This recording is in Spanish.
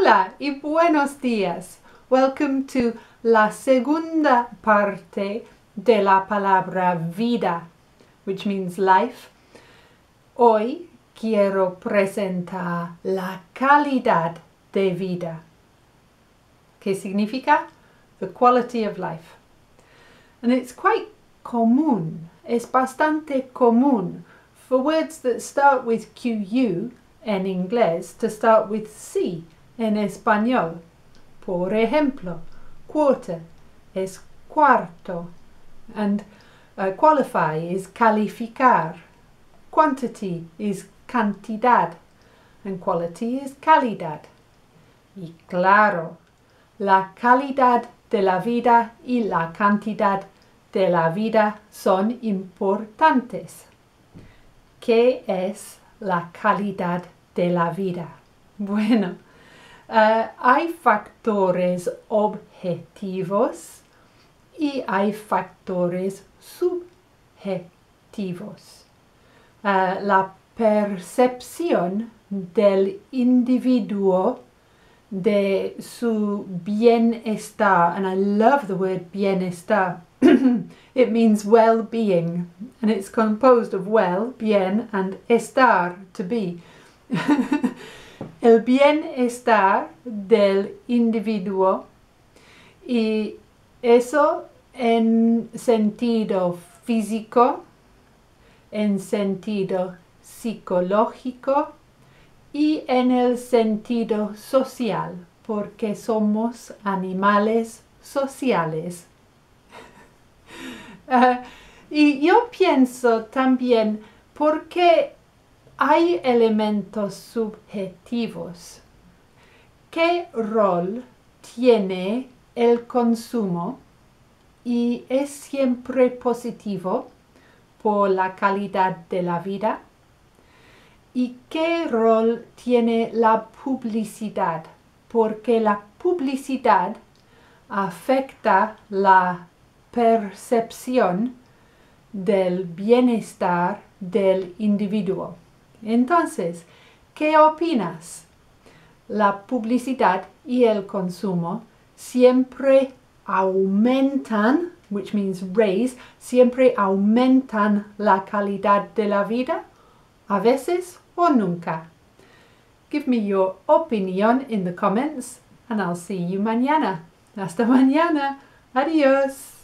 Hola y buenos días. Welcome to la segunda parte de la palabra vida, which means life. Hoy quiero presentar la calidad de vida. ¿Qué significa? The quality of life. And it's quite común. Es bastante común for words that start with QU en inglés to start with C en español. Por ejemplo, quarter es cuarto, and qualify is calificar. Quantity is cantidad, and quality is calidad. Y claro, la calidad de la vida y la cantidad de la vida son importantes. ¿Qué es la calidad de la vida? Bueno, hay factores objetivos y hay factores subjetivos. La percepción del individuo de su bienestar, and I love the word bienestar. It means well-being, and it's composed of well, bien, and estar, to be. El bienestar del individuo, y eso en sentido físico, en sentido psicológico y en el sentido social, porque somos animales sociales. Y yo pienso también porque hay elementos subjetivos. ¿Qué rol tiene el consumo? Y es siempre positivo por la calidad de la vida. ¿Y qué rol tiene la publicidad? Porque la publicidad afecta la percepción del bienestar del individuo. Entonces, ¿qué opinas? La publicidad y el consumo siempre aumentan, which means raise, siempre aumentan la calidad de la vida, a veces o nunca. Give me your opinion in the comments and I'll see you mañana. Hasta mañana. Adiós.